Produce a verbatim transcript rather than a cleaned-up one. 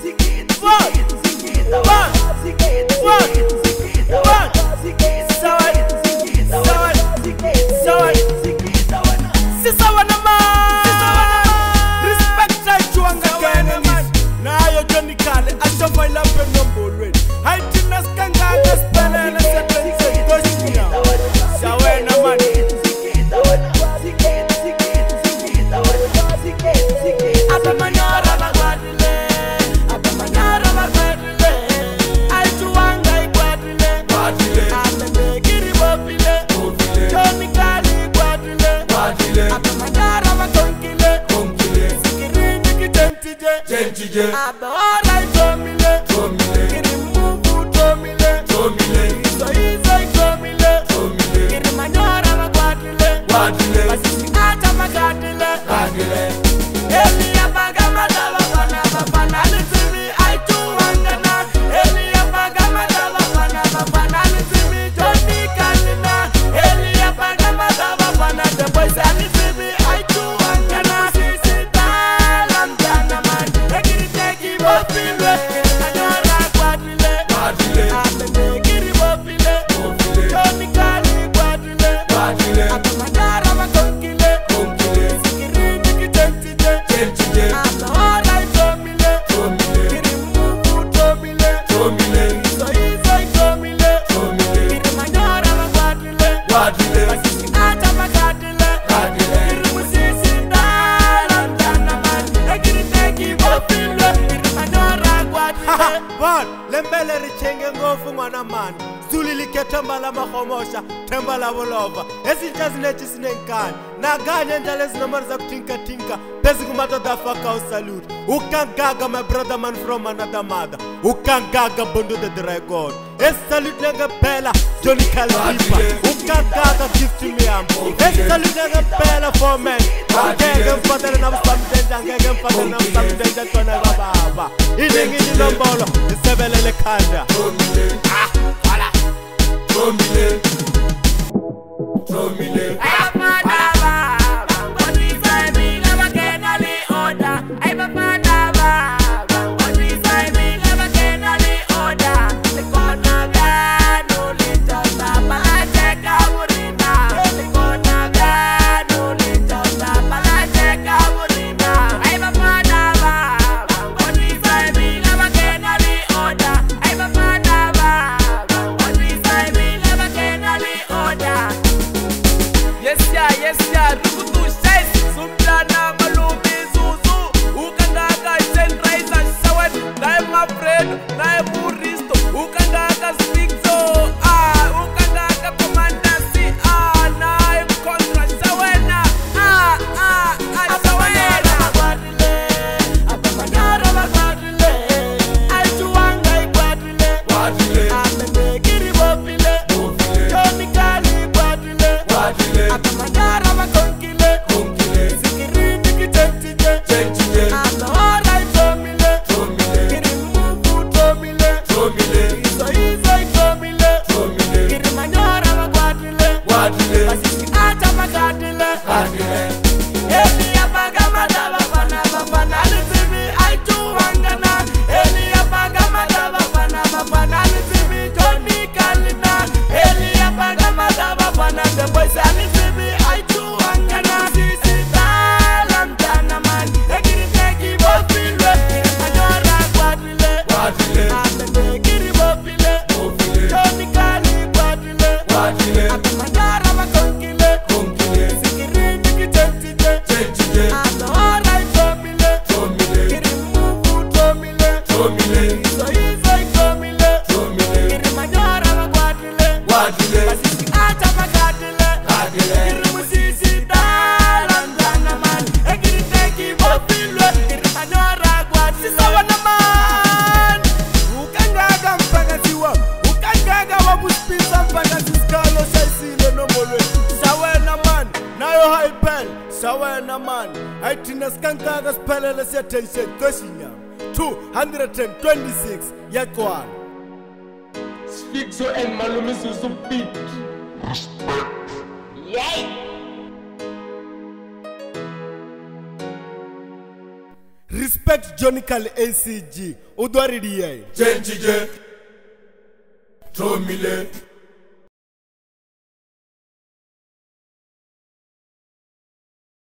Lembele richenge ngofu mwana mani Zulilike temba la mahomosha Temba la volova Ezi jazi nechi sinenkani Naganya njale zinamariza kutinka tinka Pezi kumata da faka o salute Ukangaga my brother man from another mother Ukangaga bundu the dragon Ezi salute nenge pela Johnny Calvipa Ukangaga gift to me ambo Ezi salute nenge pela for men Ngege mfatele na msamdenja Ngege mfatele na msamdenja Tona baba Ilingi nilambolo Isebele kanda Ah, voilà Tromile Tromile two hundred twenty-six Yakwan Sfixo and Malumisu Beat Yay! Respect Johnny Kal A C G. Udwari D A. Chenjije. Tomile.